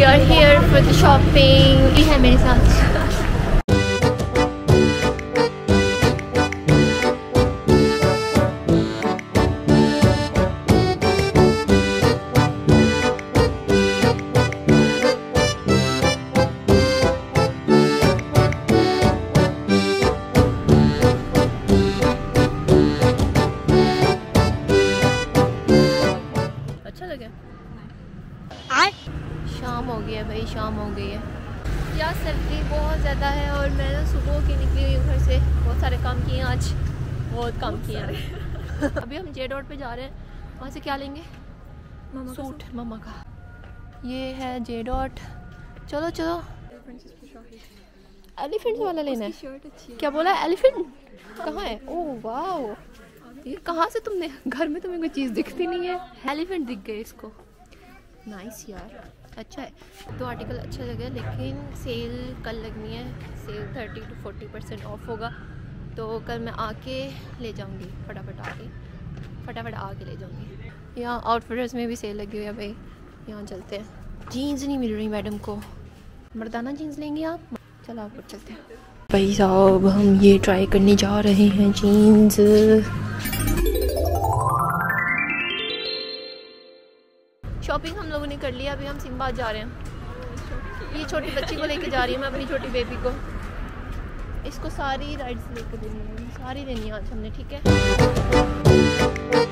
We are here for the shopping. ये है मेरे साथ। शाम हो गई है भाई, शाम हो गई है यार। सर्दी बहुत ज़्यादा है और मैं ना सुबह की निकली हुई हूँ घर से। बहुत सारे काम किए हैं आज, बहुत काम किए हैं। अभी हम जे डॉट पे जा रहे हैं। वहाँ से क्या लेंगे? सूट मम्मा का। ये है जे डॉट। चलो चलो। एलिफेंट वाला लेना है। क्या बोला? एलिफेंट कहाँ है? ओह वाह, ये कहाँ से तुमने? घर में तुम्हें कोई चीज़ दिखती नहीं है। एलिफेंट दिख गए इसको। नाइस यार, अच्छा है। दो आर्टिकल अच्छा लगे, लेकिन सेल कल लगनी है। सेल 30 to 40% ऑफ होगा, तो कल मैं आके ले जाऊंगी। फटाफट आके ले जाऊंगी। यहाँ आउटफिटर्स में भी सेल लगी हुई है भाई। यहाँ चलते हैं। जीन्स नहीं मिल रही मैडम को। मर्दाना जीन्स लेंगे आप? चलो आप चलते हैं भाई साहब। हम ये ट्राई करने जा रहे हैं जीन्स। शॉपिंग हम लोगों ने कर लिया। अभी हम सिम्बाद जा रहे हैं। ये छोटी बच्ची को लेके जा रही हूँ मैं, अपनी छोटी बेबी को। इसको सारी राइड्स लेके देनी है, सारी देनी है आज हमने, ठीक है।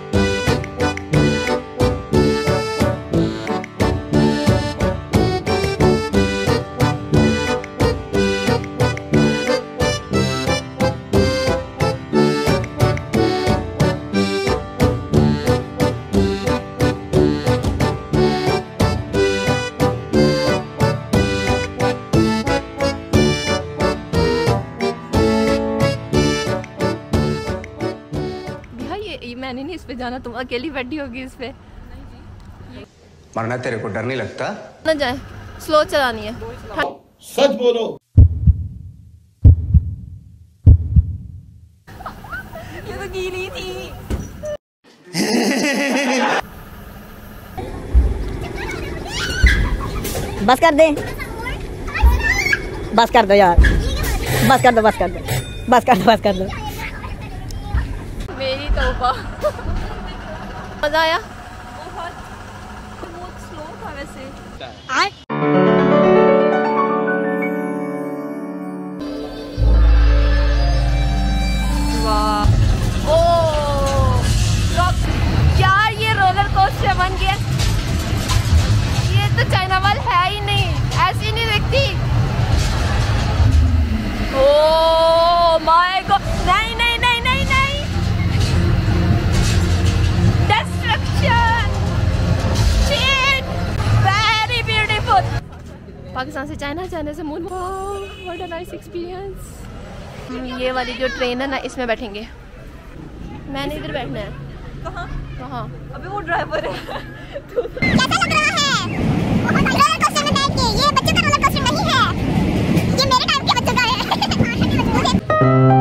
मैंने नहीं इस पे जाना, तुम अकेली बैठी होगी इस पे। मरना तेरे को डर नहीं लगता? ना जाए, स्लो चलानी है। सच बोलो। ये तो गीली थी। बस कर दे, बस कर दो यार, बस कर दो, बस कर दो, बस कर दो, बस कर दो। मेरी तौबा। मजा आया? बहुत स्लो था वैसे। वाह, ओह यार, ये रोलर कोस्टर बन गया। ये तो चाइना वाल है ही नहीं, ऐसी नहीं दिखती। ओह माय गॉड, नहीं नहीं नहीं नहीं नहीं, वेरी ब्यूटीफुल। पाकिस्तान से चाइना, चाइना से moon. What a nice experience. ये वाली जो ट्रेन है ना, इसमें बैठेंगे। मैंने इधर बैठना है। कहाँ? कहाँ? अबे वो ड्राइवर है। कैसा लग रहा है रोलर कोस्टर में बैठ के? ये बच्चों का रोलर कोस्टर नहीं है, ये मेरे टाइम के बच्चों का है।